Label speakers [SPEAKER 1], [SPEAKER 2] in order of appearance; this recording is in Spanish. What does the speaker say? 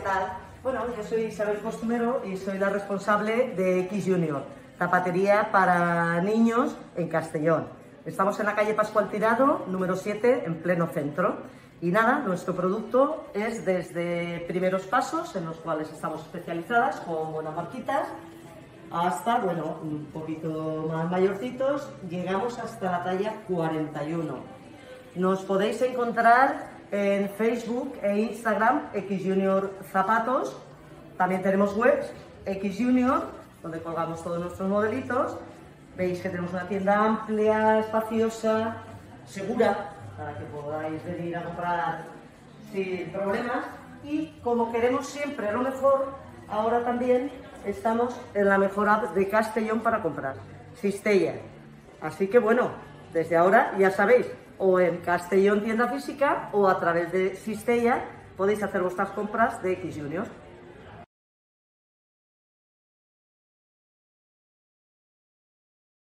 [SPEAKER 1] tal? Bueno, yo soy Isabel Costumero y soy la responsable de X Junior, zapatería para niños en Castellón. Estamos en la calle Pascual Tirado, número 7, en pleno centro. Y nada, nuestro producto es desde primeros pasos, en los cuales estamos especializadas con buenas marquitas, hasta, bueno, un poquito más mayorcitos, llegamos hasta la talla 41. Nos podéis encontrar en Facebook e Instagram, X Junior Zapatos. También tenemos webs, X Junior, donde colgamos todos nuestros modelitos. Veis que tenemos una tienda amplia, espaciosa, segura, para que podáis venir a comprar sin problemas. Y como queremos siempre lo mejor, ahora también estamos en la mejor app de Castellón para comprar, Cistella. Así que bueno, desde ahora ya sabéis, o en Castellón tienda física o a través de Cistella podéis hacer vuestras compras de X Junior.